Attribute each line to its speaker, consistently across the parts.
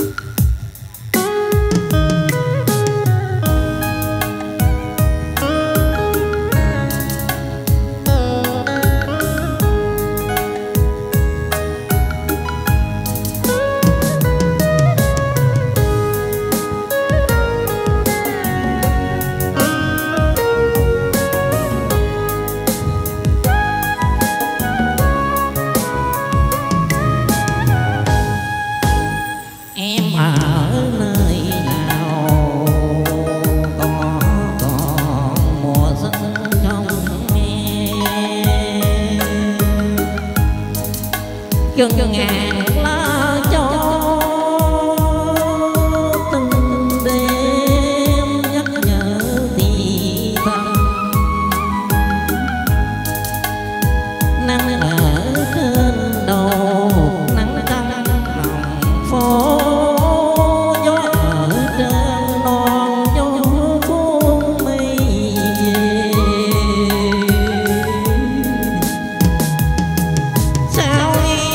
Speaker 1: chừng ngàn lá cho từng đêm nhắc nhở thì thầm nắng ở trên đầu nắng trong lòng phố gió ở trên non gió cuốn mây về sao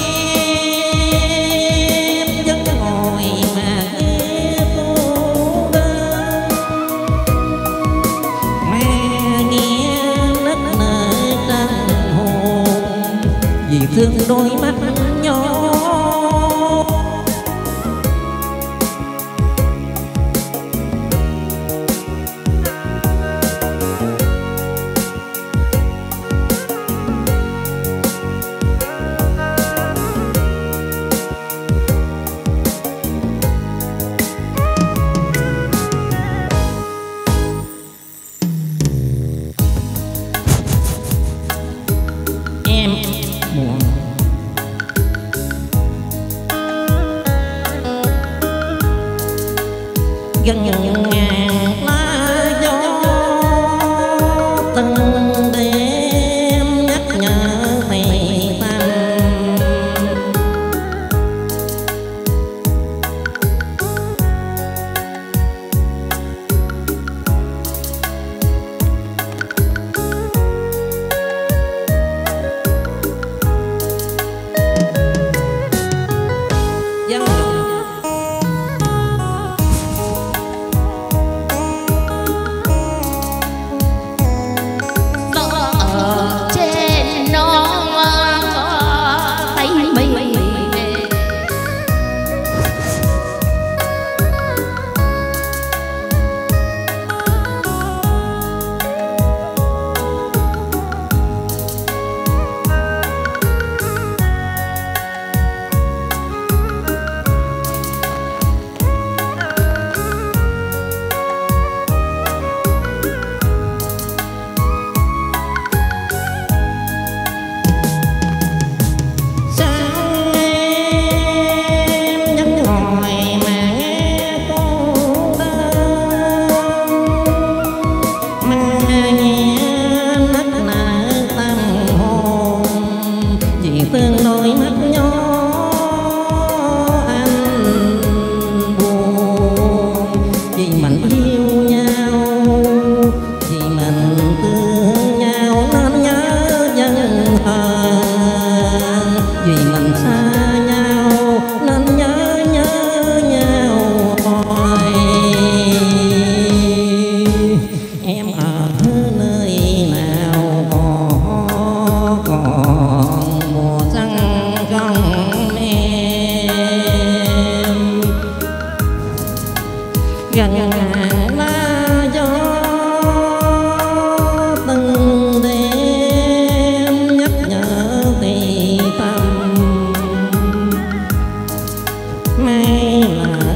Speaker 1: thương đôi mắt nhỏ em buồn gần ngàn lá gió từng đêm nhắc nhở thầy tâm tương đôi mắt nhỏ anh buồn vì mình yêu nhau vì mình thương nhau nên nhớ dân hờn vì mình xa nhau nên nhớ nhau hoài em ở nơi nào còn mùa trăng trong em gần ngàn lá gió từng đêm nhắc nhở thì tâm may là